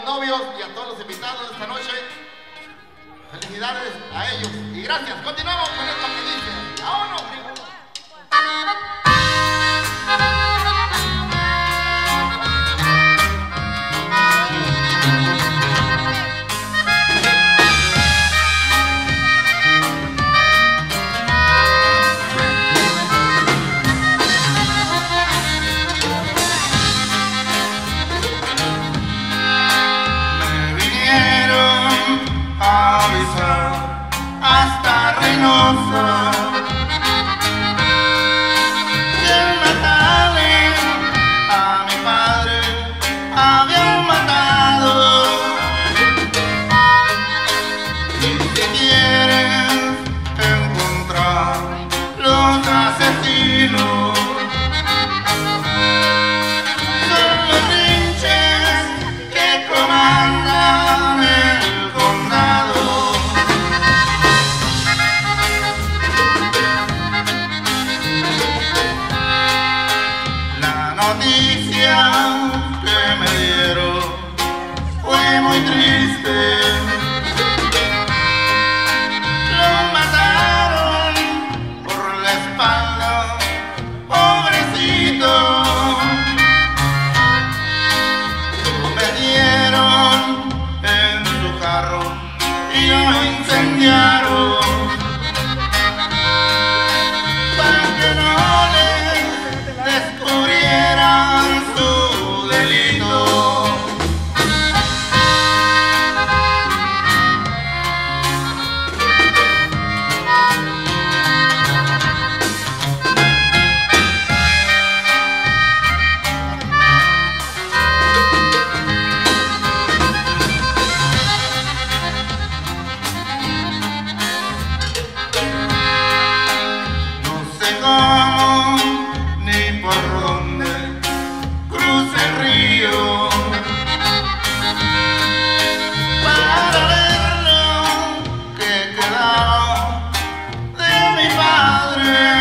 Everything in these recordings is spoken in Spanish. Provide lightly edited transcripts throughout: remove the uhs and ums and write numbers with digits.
los novios y a todos los invitados de esta noche. Felicidades a ellos y gracias. Continuamos con esto que dice. ¡Vámonos, primo! Hasta Reynosa y en matarle a mi padre habían matado. Y si quieres encontrar los asesinos, son los linches que comandan el condado. Noticia que me dieron fue muy triste. Lo mataron por la espalda, pobrecito. Lo metieron en su carro y lo incendiaron. Su delito. No sé cómo ni por dónde cruce el río para ver lo que quedaba de mi padre.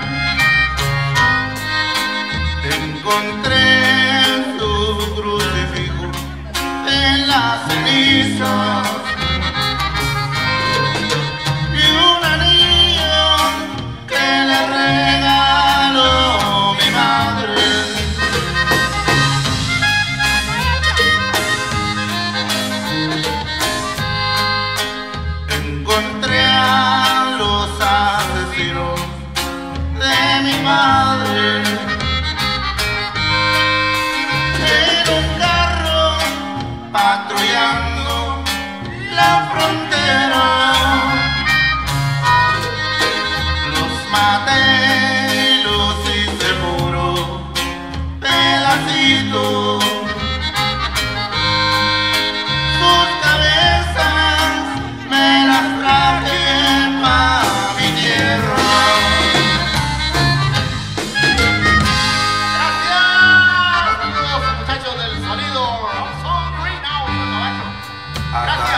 Encontré su crucifijo en las cenizas y un anillo que le regaló mi madre. Encontré a los asesinos de mi madre en un carro patrullando la frontera. Los maté y los hice puro pedacitos. Sus cabezas me las traje pa' mi tierra. Gracias, amigos, muchachos del sonido. Son Green Out, Hasta